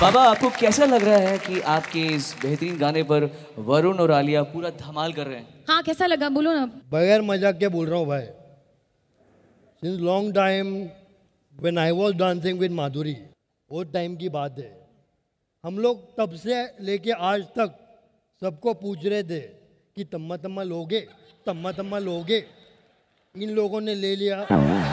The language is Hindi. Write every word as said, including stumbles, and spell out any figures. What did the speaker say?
बाबा आपको कैसा लग रहा है कि आपके इस बेहतरीन गाने पर वरुण और आलिया पूरा धमाल कर रहे हैं? हाँ कैसा लगा बोलो ना। बगैर मजाक के बोल रहा हूँ भाई, since long time when I was dancing with Madhuri, वो टाइम की बात है, हम लोग तब से लेके आज तक सबको पूछ रहे थे कि तम्मा तम्मा लोगे, तम्मा तम्मा लोगे। इन लोगों ने ले लिया,